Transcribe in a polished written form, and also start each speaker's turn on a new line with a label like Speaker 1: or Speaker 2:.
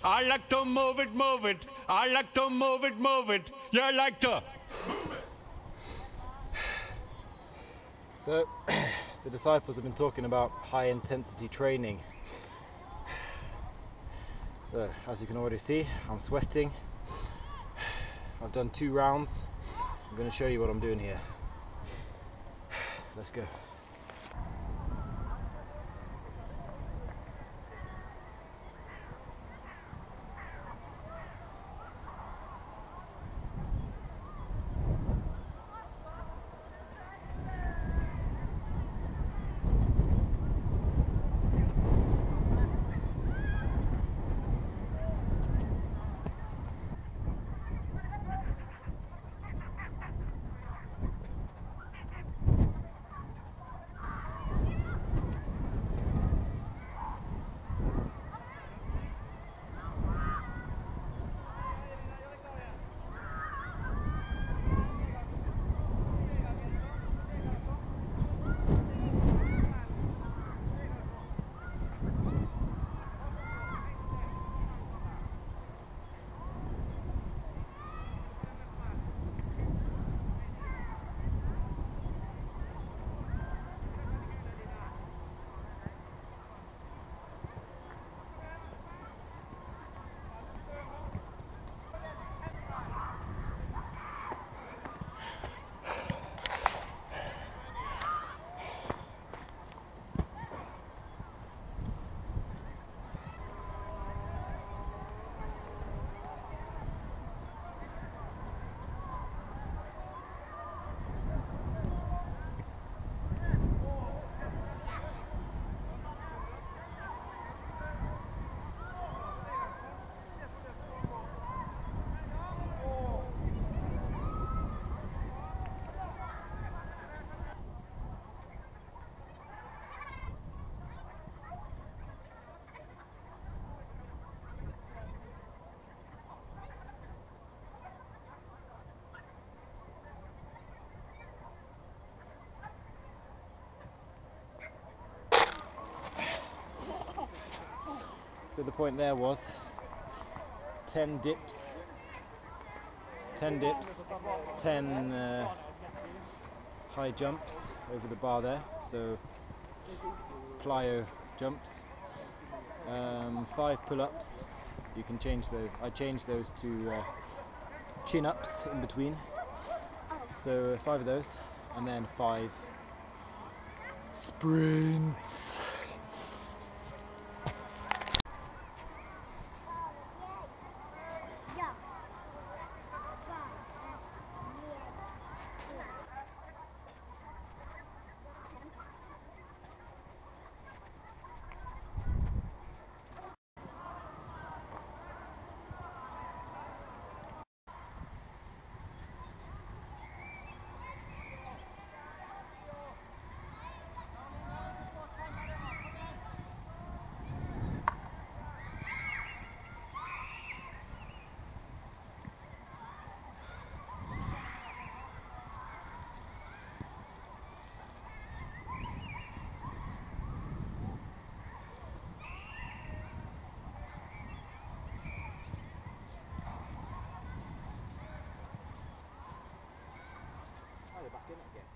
Speaker 1: I like to move it, move it. I like to move it, move it. You like to.
Speaker 2: So, the disciples have been talking about high intensity training. So, as you can already see, I'm sweating. I've done 2 rounds. I'm going to show you what I'm doing here. Let's go. So the point there was 10 dips, 10 high jumps over the bar there, so plyo jumps, 5 pull-ups. You can change those. I changed those to chin-ups in between, so 5 of those, and then 5 sprints. Back in it again.